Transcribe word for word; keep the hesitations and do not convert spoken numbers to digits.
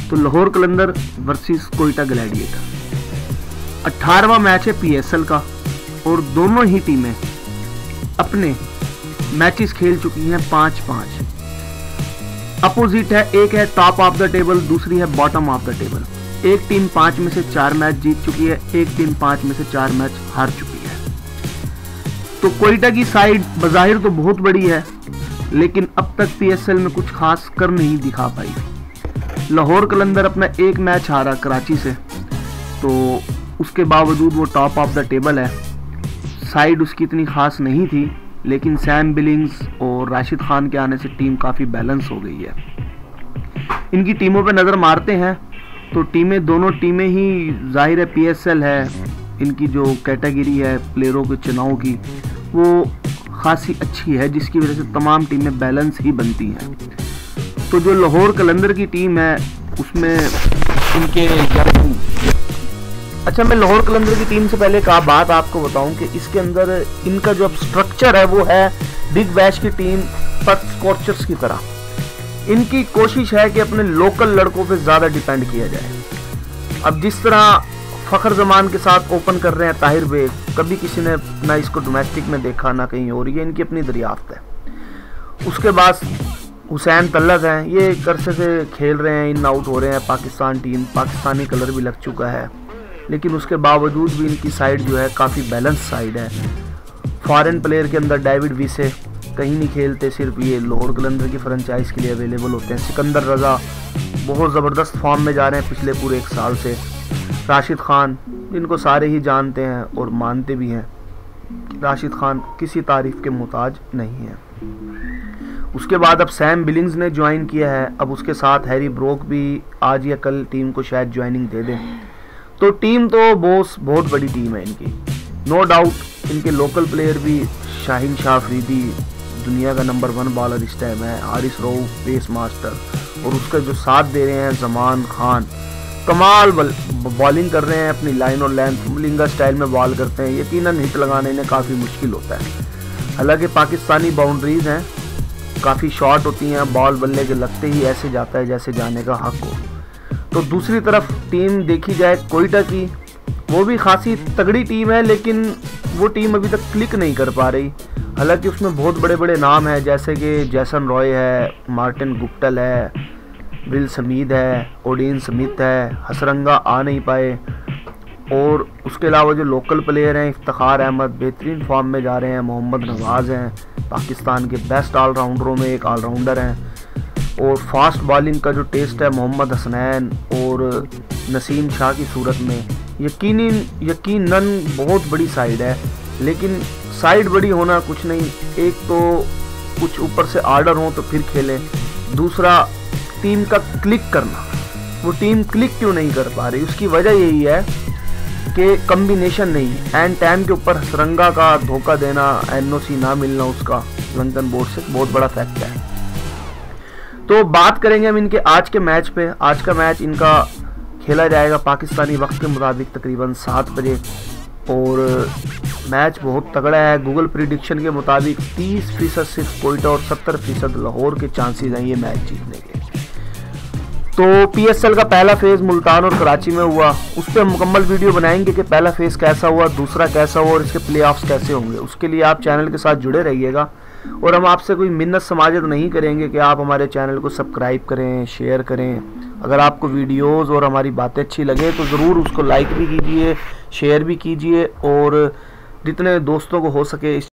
तो Lahore Qalandar versus Quetta gladiator अठारहवां match है पीएसएल का और दोनों ही टीमें अपने मैचेस खेल चुकी हैं पांच पांच। अपोजिट है, एक है टॉप ऑफ द टेबल, दूसरी है बॉटम ऑफ द टेबल। एक टीम पांच में से चार मैच जीत चुकी है, एक टीम पांच में से चार मैच हार चुकी है। तो कोयटा की साइड बज़ाहिर तो बहुत बड़ी है, लेकिन अब तक पीएसएल में कुछ खास कर नहीं दिखा पाई। लाहौर कलंदर अपना एक मैच हारा कराची से, तो उसके बावजूद वो टॉप ऑफ द टेबल है। साइड उसकी इतनी खास नहीं थी, लेकिन सैम बिलिंग्स और राशिद खान के आने से टीम काफ़ी बैलेंस हो गई है। इनकी टीमों पे नज़र मारते हैं तो टीमें दोनों टीमें ही जाहिर है पीएसएल है, इनकी जो कैटेगरी है प्लेयरों के चुनाव की वो खासी अच्छी है, जिसकी वजह से तमाम टीमें बैलेंस ही बनती हैं। तो जो लाहौर कलंदर की टीम है उसमें इनके अच्छा मैं लाहौर कलंदर की टीम से पहले एक बात आपको बताऊं कि इसके अंदर इनका जो स्ट्रक्चर है वो है बिग बैश की टीम पर्थ स्कॉर्चर्स की तरह। इनकी कोशिश है कि अपने लोकल लड़कों पे ज़्यादा डिपेंड किया जाए। अब जिस तरह फ़खर जमान के साथ ओपन कर रहे हैं ताहिर बेग, कभी किसी ने ना इसको डोमेस्टिक में देखा ना कहीं और, ये इनकी अपनी दरियाफ्त है। उसके बाद हुसैन तल्लक हैं, ये करसे से खेल रहे हैं, इन आउट हो रहे हैं। पाकिस्तान टीम पाकिस्तानी कलर भी लग चुका है, लेकिन उसके बावजूद भी इनकी साइड जो है काफ़ी बैलेंस साइड है। फॉरेन प्लेयर के अंदर डेविड वीसे कहीं नहीं खेलते, सिर्फ ये लाहौर कलंदर की फ्रेंचाइज के लिए अवेलेबल होते हैं। सिकंदर रज़ा बहुत ज़बरदस्त फॉर्म में जा रहे हैं पिछले पूरे एक साल से। राशिद खान, इनको सारे ही जानते हैं और मानते भी हैं, राशिद खान किसी तारीफ़ के मोहताज नहीं है। उसके बाद अब सैम बिलिंग्स ने ज्वाइन किया है, अब उसके साथ हैरी ब्रोक भी आज या कल टीम को शायद ज्वाइनिंग दे दें। तो टीम तो बॉस बहुत बड़ी टीम है इनकी, नो डाउट। इनके लोकल प्लेयर भी शाहीन शाह अफरीदी दुनिया का नंबर वन बॉलर इस टाइम है, हारिस रऊफ पेस मास्टर, और उसका जो साथ दे रहे हैं जमान खान, कमाल बॉलिंग कर रहे हैं। अपनी लाइन और लेंथ मुलिंगा स्टाइल में बॉल करते हैं, यकीनन हिट लगाने इन्हें काफ़ी मुश्किल होता है। हालांकि पाकिस्तानी बाउंड्रीज हैं, काफ़ी शॉर्ट होती हैं, बॉल बल्ले के लगते ही ऐसे जाता है जैसे जाने का हक हो। तो दूसरी तरफ टीम देखी जाए कोयटा की, वो भी खासी तगड़ी टीम है, लेकिन वो टीम अभी तक क्लिक नहीं कर पा रही। हालांकि उसमें बहुत बड़े बड़े नाम हैं, जैसे कि जैसन रॉय है, मार्टिन गुप्टल है, विल समीद है, ओडीन स्मिथ है, हसरंगा आ नहीं पाए। और उसके अलावा जो लोकल प्लेयर हैं, इफ्तिखार अहमद बेहतरीन फॉर्म में जा रहे हैं, मोहम्मद नवाज़ हैं, पाकिस्तान के बेस्ट ऑलराउंडरों में एक ऑलराउंडर हैं। और फास्ट बॉलिंग का जो टेस्ट है मोहम्मद हसनैन और नसीम शाह की सूरत में, यकीनी यकीनन बहुत बड़ी साइड है। लेकिन साइड बड़ी होना कुछ नहीं, एक तो कुछ ऊपर से आर्डर हो तो फिर खेलें, दूसरा टीम का क्लिक करना। वो टीम क्लिक क्यों नहीं कर पा रही, उसकी वजह यही है कि कम्बिनेशन नहीं है। एंड टाइम के ऊपर हसरंगा का धोखा देना, एनओसी ना मिलना उसका लंदन बोर्ड से, बहुत बड़ा फैक्ट है। तो बात करेंगे हम इनके आज के मैच पे। आज का मैच इनका खेला जाएगा पाकिस्तानी वक्त के मुताबिक तकरीबन सात बजे, और मैच बहुत तगड़ा है। गूगल प्रिडिक्शन के मुताबिक तीस फीसद सिर्फ कोयटा और सत्तर फीसद लाहौर के चांसेस हैं ये मैच जीतने के। तो पीएसएल का पहला फेज़ मुल्तान और कराची में हुआ, उस पर मुकम्मल वीडियो बनाएंगे कि पहला फेज़ कैसा हुआ, दूसरा कैसा हुआ और इसके प्लेऑफ्स कैसे होंगे। उसके लिए आप चैनल के साथ जुड़े रहिएगा, और हम आपसे कोई मिन्नत समाजत नहीं करेंगे कि आप हमारे चैनल को सब्सक्राइब करें, शेयर करें। अगर आपको वीडियोस और हमारी बातें अच्छी लगे तो ज़रूर उसको लाइक भी कीजिए, शेयर भी कीजिए, और जितने दोस्तों को हो सके इस